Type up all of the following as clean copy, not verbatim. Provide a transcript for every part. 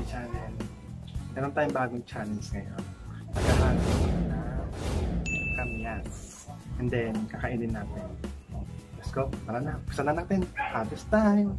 channel. Meron tayong bagong challenge ngayon. Maghahanap na kamyas. And then, kakainin natin. Let's go. Tara na. Buksan na natin. Harvest time!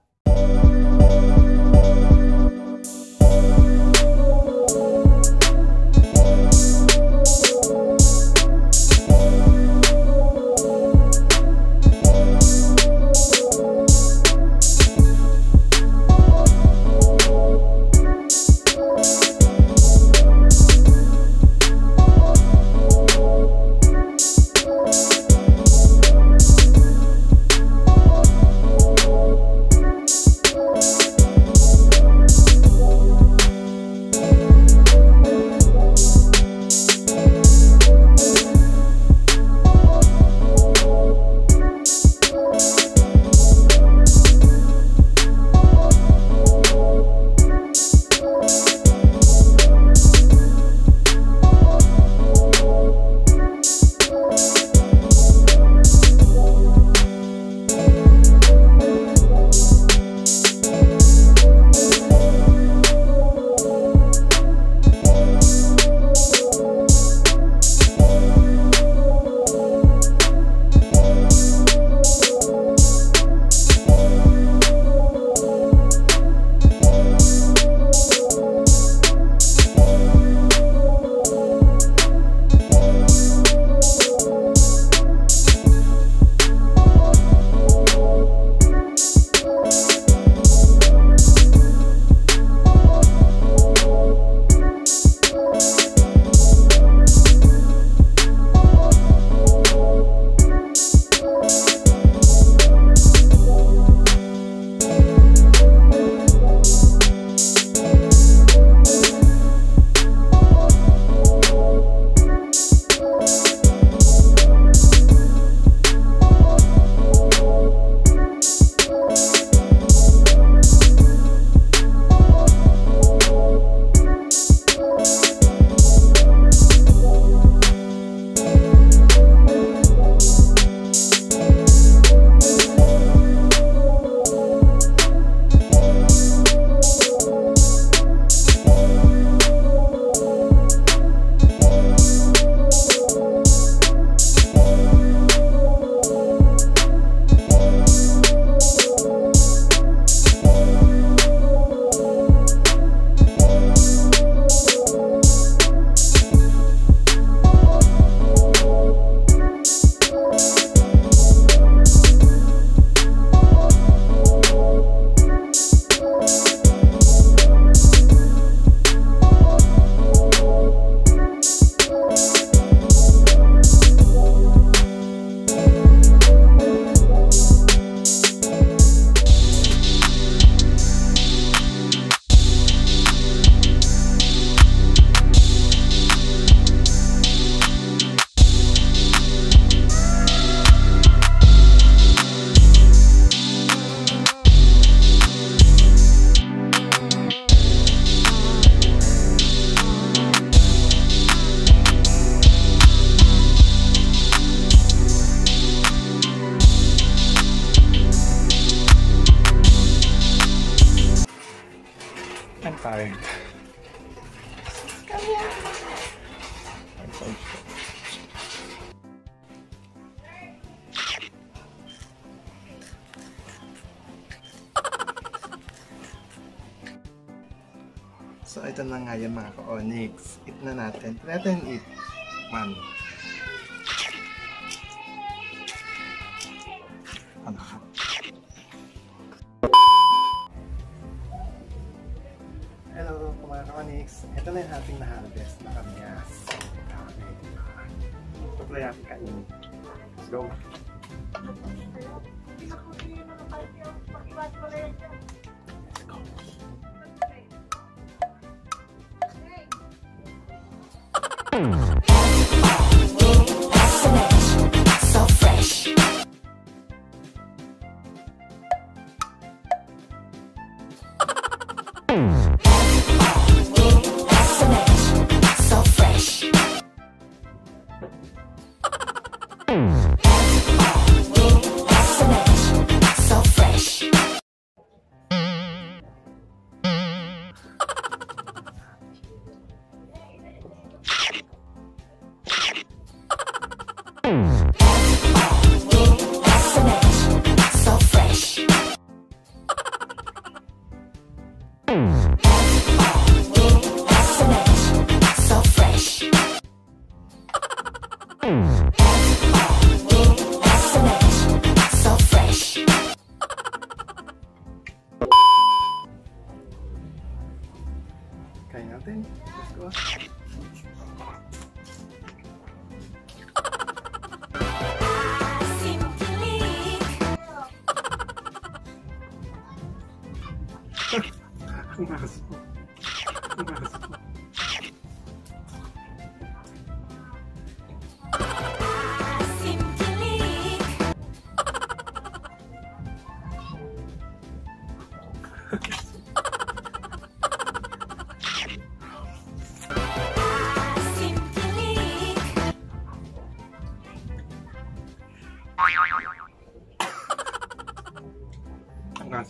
I'm tired. Come here. I'm so sure. So ito na nga yan mga ka-Onyx. Eat na natin. Try natin eat. Man. Ano ka? Hello mga ka-Onyx. Ito na yung ating na-harvest na kamyas. Dami. Ito pala yung kain. Let's go. So fresh. So fresh. So fresh.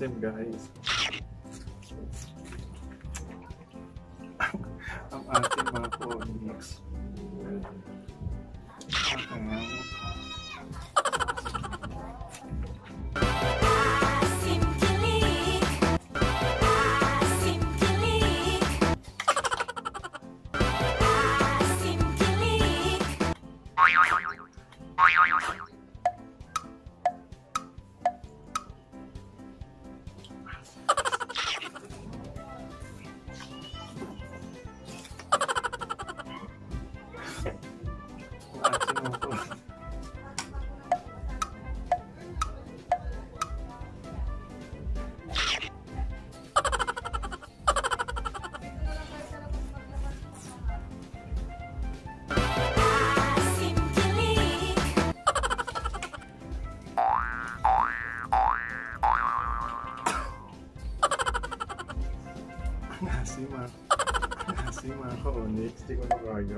asim guys. Ang asim mga Onyx. Asim mga ka-Onyx, di ko na kaya.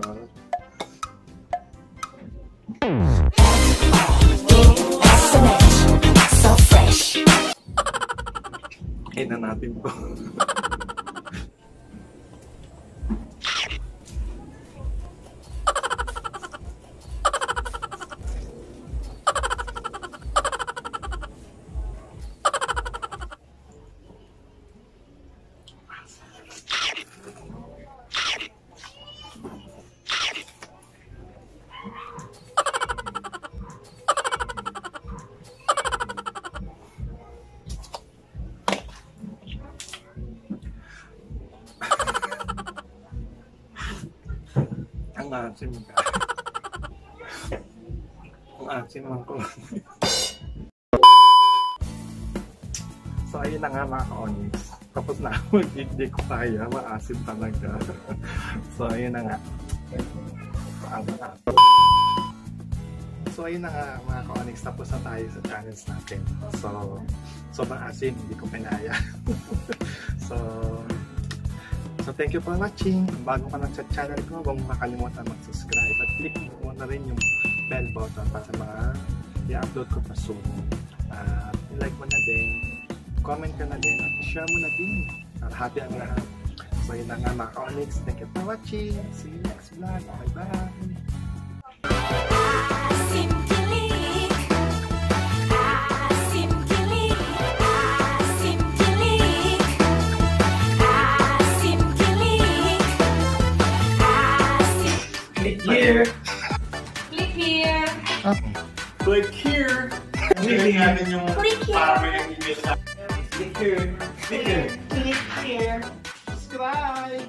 So fresh. Natin po. Ang asim ka. Ang asim ako. So ayun na nga mga ka-Onyx. Tapos na ako, hindi ko kaya. Maasim talaga. So ayun na nga. So ayun na nga mga ka-Onyx. Tapos na tayo sa challenge natin. So sobrang asim. Hindi ko pinaya. So thank you for watching. Bago ka lang sa channel ko, huwag mo makalimutan mag-subscribe at click mo na rin yung bell button para sa mga i-upload ko pa soon. I-like mo na din, comment ka na din, at share mo na din para happy ang lahat. So yun na nga mga ka-Onyx. Thank you for watching. See you next vlog. Bye-bye! Here. Click here. Click here. Click here. Click here. Click here. Click here. Subscribe.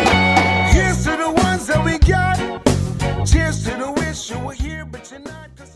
Cheers to the wish you were here, but you're not.